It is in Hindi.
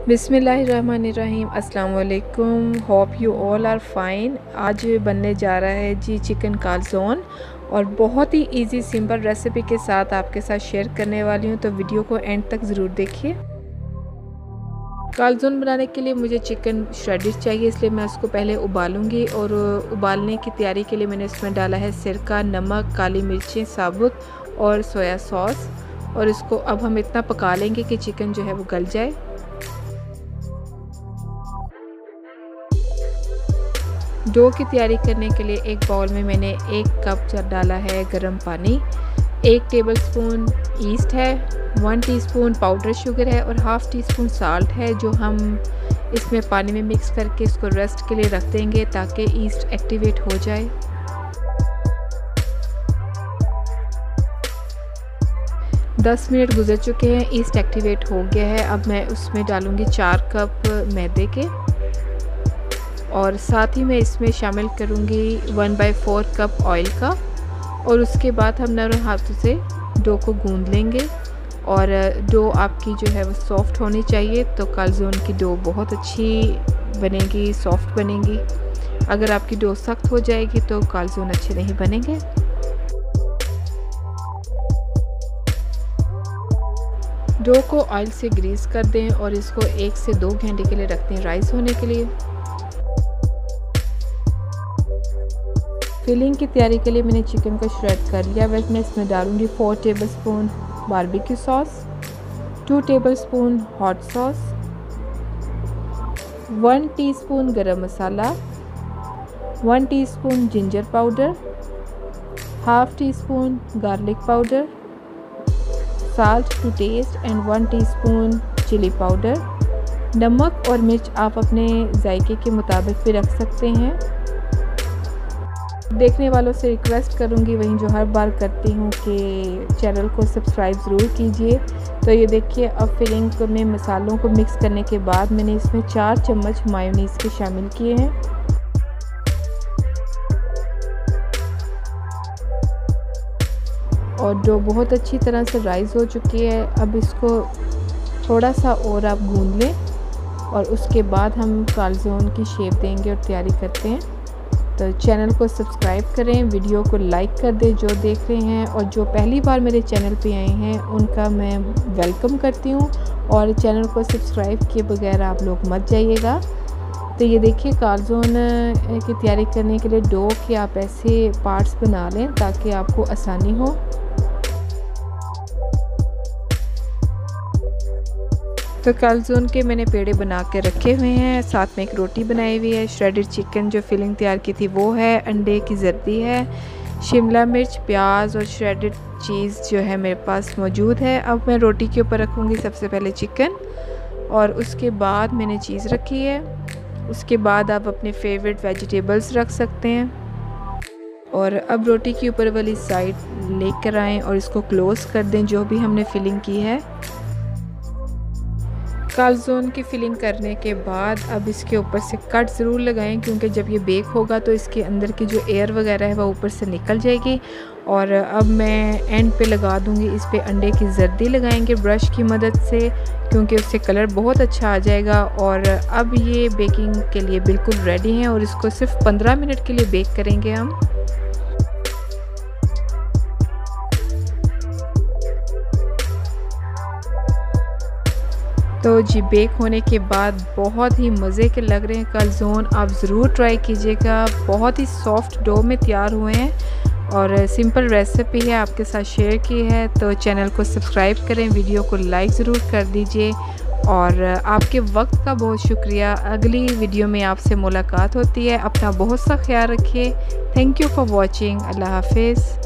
बिस्मिल्लाहिर्रहमानिर्रहीम। अस्सलाम वालेकुम। Hope you all are fine. आज बनने जा रहा है जी चिकन कालज़ोन और बहुत ही इजी सिंपल रेसिपी के साथ आपके साथ शेयर करने वाली हूँ, तो वीडियो को एंड तक ज़रूर देखिए। कालज़ोन बनाने के लिए मुझे चिकन श्रेडिश चाहिए, इसलिए मैं उसको पहले उबालूंगी। और उबालने की तैयारी के लिए मैंने इसमें डाला है सिरका, नमक, काली मिर्चें साबुत और सोया सॉस। और इसको अब हम इतना पका लेंगे कि चिकन जो है वो गल जाए। डो की तैयारी करने के लिए एक बाउल में मैंने 1 कप डाला है गर्म पानी, 1 टेबलस्पून ईस्ट है, 1 टीस्पून पाउडर शुगर है और हाफ़ टी स्पून साल्ट है, जो हम इसमें पानी में मिक्स करके इसको रेस्ट के लिए रख देंगे ताकि ईस्ट एक्टिवेट हो जाए। दस मिनट गुजर चुके हैं, ईस्ट एक्टिवेट हो गया है। अब मैं उसमें डालूँगी 4 कप मैदे के और साथ ही मैं इसमें शामिल करूँगी 1/4 कप ऑयल का। और उसके बाद हम नरम हाथों से डो को गूंद लेंगे। और डो आपकी जो है वो सॉफ़्ट होनी चाहिए, तो कालज़ोन की डो बहुत अच्छी बनेगी, सॉफ़्ट बनेगी। अगर आपकी डो सख्त हो जाएगी तो कालज़ोन अच्छे नहीं बनेंगे। डो को ऑयल से ग्रीस कर दें और इसको 1 से 2 घंटे के लिए रख दें राइस होने के लिए। फिलिंग की तैयारी के लिए मैंने चिकन को श्रेड कर लिया। वैसे मैं इसमें डालूँगी 4 tablespoon barbecue sauce, 2 tablespoon hot sauce, 1 teaspoon garam masala, 1 teaspoon ginger powder, half teaspoon garlic powder, salt to taste and 1 teaspoon chili powder. नमक और मिर्च आप अपने जायके के मुताबिक भी रख सकते हैं। देखने वालों से रिक्वेस्ट करूंगी, वहीं जो हर बार करती हूँ, कि चैनल को सब्सक्राइब ज़रूर कीजिए। तो ये देखिए, अब फिलिंग में मसालों को मिक्स करने के बाद मैंने इसमें 4 चम्मच मायोनीज़ के शामिल किए हैं। और डो बहुत अच्छी तरह से राइज़ हो चुकी है। अब इसको थोड़ा सा और आप गूंद लें और उसके बाद हम कालज़ोन की शेप देंगे और तैयारी करते हैं। तो चैनल को सब्सक्राइब करें, वीडियो को लाइक कर दें जो देख रहे हैं, और जो पहली बार मेरे चैनल पे आए हैं उनका मैं वेलकम करती हूँ। और चैनल को सब्सक्राइब किए बगैर आप लोग मत जाइएगा। तो ये देखिए, कालज़ोन की तैयारी करने के लिए डो के आप ऐसे पार्ट्स बना लें ताकि आपको आसानी हो। तो कालज़ोन के मैंने पेड़े बना के रखे हुए हैं, साथ में एक रोटी बनाई हुई है, श्रेडेड चिकन जो फिलिंग तैयार की थी वो है, अंडे की जर्दी है, शिमला मिर्च, प्याज और श्रेडेड चीज़ जो है मेरे पास मौजूद है। अब मैं रोटी के ऊपर रखूँगी सबसे पहले चिकन और उसके बाद मैंने चीज़ रखी है। उसके बाद आप अपने फेवरेट वेजिटेबल्स रख सकते हैं। और अब रोटी के ऊपर वाली साइड लेकर आएँ और इसको क्लोज़ कर दें जो भी हमने फिलिंग की है। कालज़ोन की फिलिंग करने के बाद अब इसके ऊपर से कट ज़रूर लगाएं, क्योंकि जब ये बेक होगा तो इसके अंदर की जो एयर वगैरह है वो ऊपर से निकल जाएगी। और अब मैं एंड पे लगा दूंगी, इस पे अंडे की जर्दी लगाएंगे ब्रश की मदद से, क्योंकि उससे कलर बहुत अच्छा आ जाएगा। और अब ये बेकिंग के लिए बिल्कुल रेडी हैं और इसको सिर्फ 15 मिनट के लिए बेक करेंगे हम। तो जी बेक होने के बाद बहुत ही मज़े के लग रहे हैं कालज़ोन, आप ज़रूर ट्राई कीजिएगा। बहुत ही सॉफ्ट डो में तैयार हुए हैं और सिंपल रेसिपी है, आपके साथ शेयर की है। तो चैनल को सब्सक्राइब करें, वीडियो को लाइक ज़रूर कर दीजिए और आपके वक्त का बहुत शुक्रिया। अगली वीडियो में आपसे मुलाकात होती है। अपना बहुत सा ख्याल रखिए। Thank you for watching. Allah हाफिज़।